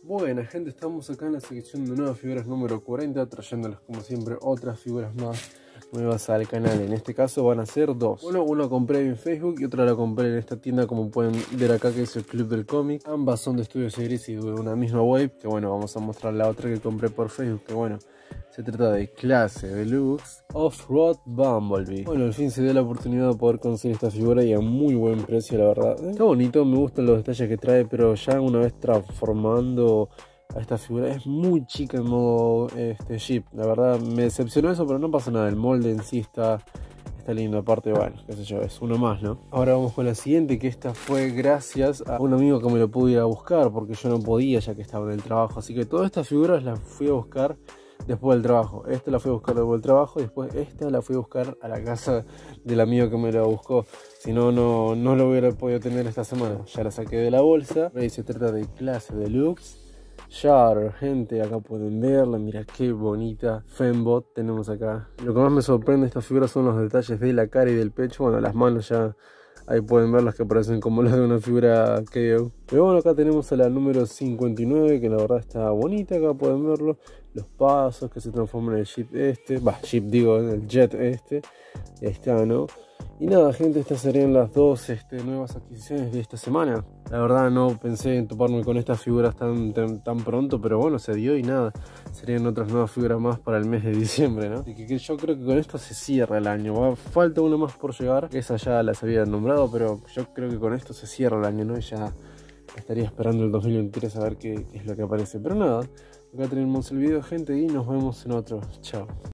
Buena gente, estamos acá en la sección de nuevas figuras número 40, trayéndoles como siempre otras figuras más nuevas al canal. En este caso van a ser dos. Bueno, una compré en Facebook y otra la compré en esta tienda, como pueden ver acá, que es el Club del Cómic. Ambas son de Studio Series y de una misma wave, que bueno, vamos a mostrar la otra que compré por Facebook, que bueno, se trata de Clase Deluxe Off-Road Bumblebee. Bueno, al fin se dio la oportunidad de poder conseguir esta figura y a muy buen precio, la verdad. Está bonito, me gustan los detalles que trae, pero ya una vez transformando a esta figura es muy chica en modo Jeep. La verdad me decepcionó eso, pero no pasa nada. El molde en sí está lindo. Aparte, bueno, qué sé yo, es uno más, ¿no? Ahora vamos con la siguiente, que esta fue gracias a un amigo que me lo pudo ir a buscar, porque yo no podía ya que estaba en el trabajo. Así que todas estas figuras las fui a buscar después del trabajo. Esta la fui a buscar después del trabajo y después esta la fui a buscar a la casa del amigo que me la buscó. Si no, no lo hubiera podido tener esta semana. Ya la saqué de la bolsa. Y se trata de Clase Deluxe Shatter, gente, acá pueden verla, mira qué bonita Fembot tenemos acá. Lo que más me sorprende de esta figura son los detalles de la cara y del pecho. Bueno, las manos ya ahí pueden ver, las que parecen como las de una figura KO. Pero bueno, acá tenemos a la número 59, que la verdad está bonita, acá pueden verlo. Los pasos que se transforman en el Jeep Jeep digo, en el Jet Ahí está, ¿no? Y nada gente, estas serían las dos nuevas adquisiciones de esta semana. La verdad no pensé en toparme con estas figuras tan pronto, pero bueno, se dio y nada. Serían otras nuevas figuras más para el mes de diciembre, ¿no? Y que yo creo que con esto se cierra el año. Falta una más por llegar, esa ya las había nombrado, pero yo creo que con esto se cierra el año, ¿no? Y ya estaría esperando el 2023 a ver qué es lo que aparece. Pero nada, acá tenemos el video gente y nos vemos en otro. Chao.